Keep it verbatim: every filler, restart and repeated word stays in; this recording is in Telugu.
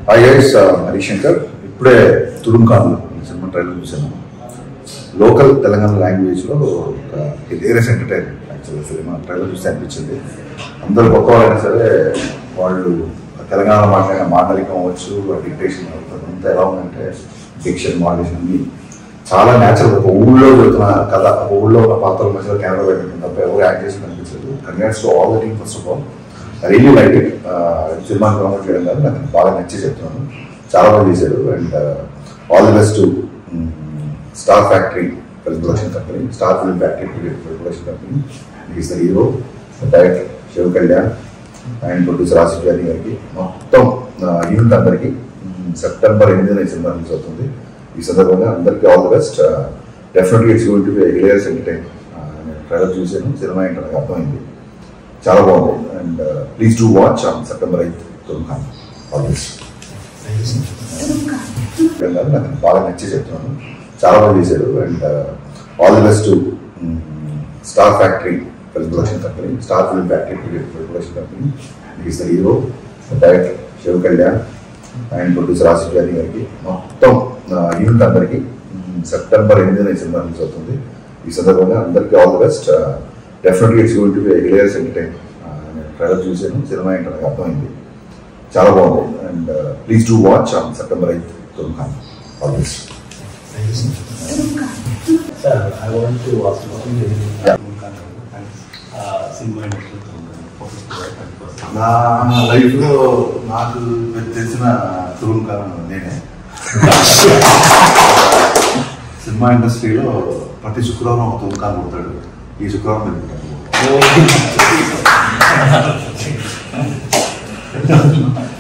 Hi guys, uh, Harish Shankar. Ipude Thurumkhanlu cinema trailer chusanu. Local Telangana language lo hilarious entertainment actually cinema trailer chusi anpichindi. Andaru gokkavaina sare vallu Telangana maatladina maandalikam avachchu dictation avutadu ela undante diction modulation anni చాలా న్యాచురల్ ఒక ఊళ్ళో జరుగుతున్న కథ ఒక ఊళ్ళో ఉన్న పాత్రల మధ్యలో కెమెరా పెట్టడం తప్ప ఎవరు యాక్ట్ చేసి కనిపించదు. Congrats to all the team first of all. I really like it. సినిమాని ప్రమోట్ చేయడం కాదు, నాకు బాగా నచ్చి చెప్తున్నాను. చాలా బాగా చేశారు. And all the best to star factory production company, star film factory production company. Is the hero, director Shiva Kalyan and producer Asif Jani గారికి, మొత్తం యూనిట్ అందరికీ సెప్టెంబర్ ఎనిమిదిన ఈ సినిమా రిలీజ్ అవుతుంది. ఈ సందర్భంగా అందరికీ all the best. Definitely it's going to be hilarious entertain. నేను ట్రైలర్ చూసాను, సినిమా ఏంటో నాకు అర్థమైంది, చాలా బాగుంది. And please do watch on September eighth Thurumkhanlu. All the best. నాకు బాగా నచ్చి చెప్తున్నాను, చాలా బాగా చేశారు. And all the best to star factory production company, star film factory production company. Is the hero, director Shiva Kalyan and producer Asif Jani గారికి, మొత్తం యూనిట్ అందరికీ సెప్టెంబర్ ఎనిమిదిన ఈ సినిమా రిలీజ్ అవుతుంది. ఈ సందర్భంగా అందరికీ all the best. Definitely it's going to be hilarious entertain. నేను ట్రైలర్ చూసాను, సినిమా ఏంటో నాకు అర్థమైంది, చాలా బాగుంది. And please do watch on September eighth Thurumkhanlu. All the best. నా లైఫ్లో నాకు తెలిసిన తురుంఖాన్లు నేనే. సినిమా ఇండస్ట్రీలో ప్రతి శుక్రవారం ఒక తురుంఖాన్లు పుడతాడు. ఈ శుక్రవారం నేను పుట్టాను.